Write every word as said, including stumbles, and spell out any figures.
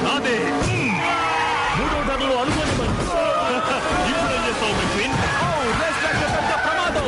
నాదే మూడో టర్న్లో అనుకోని ఇప్పుడు ఏం చేస్తావు మెక్విన్? పెద్ద ప్రమాదం.